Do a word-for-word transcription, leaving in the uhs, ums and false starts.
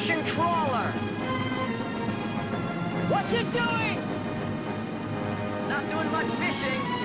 Russian trawler! What's it doing? Not doing much fishing.